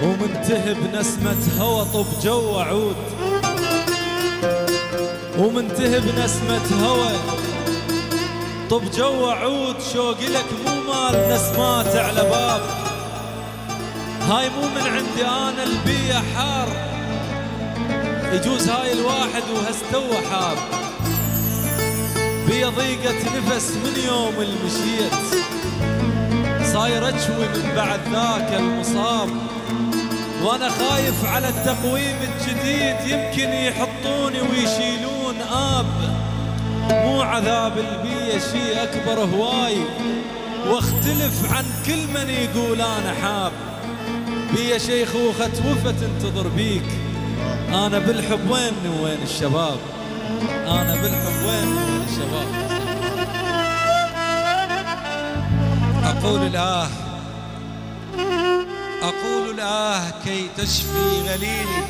ومنتهب نسمة هوى طب جو عود، ومنتهب نسمة هوى طب جو عود. شوقي لك مو مال نسمات على باب، هاي مو من عندي انا البيئة حار، يجوز هاي الواحد وهستوى حاب. بيا ضيقة نفس من يوم المشيت، صاير اجوي من بعد ذاك المصاب، وانا خايف على التقويم الجديد يمكن يحطوني ويشيلون اب. مو عذاب البيئة شي اكبر هواي، واختلف عن كل من يقول انا حاب. بيا شيخوخة توفى تنتظر بيك، انا بالحب وين الشباب، انا بالحب وين الشباب. أقول الآه كي تشفي غليلي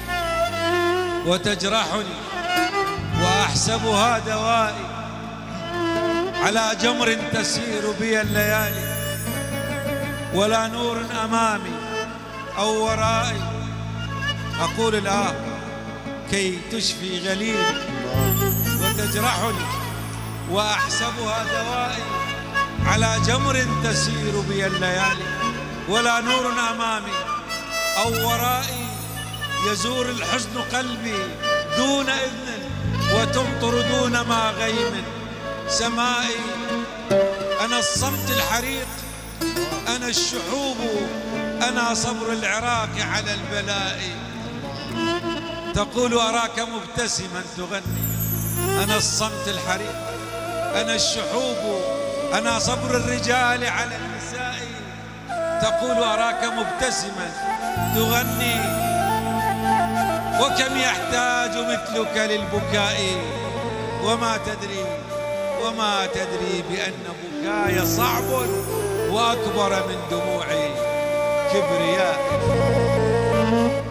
وتجرحني، وأحسبها دوائي على جمر تسير بي الليالي، ولا نور أمامي أو ورائي. أقول الآه كي تشفي غليلي وتجرحني، وأحسبها دوائي على جمر تسير بي الليالي، ولا نور أمامي أو ورائي. يزور الحزن قلبي دون إذن، وتمطر دون ما غيم سمائي. أنا الصمت الحريق، أنا الشحوب، أنا صبر العراق على البلاء. تقول أراك مبتسما تغني، أنا الصمت الحريق، أنا الشحوب، أنا صبر الرجال على النساء. تقول أراك مبتسما تغني، وكم يحتاج مثلك للبكاء، وما تدري بأن بكاي صعب وأكبر من دموع كبرياء.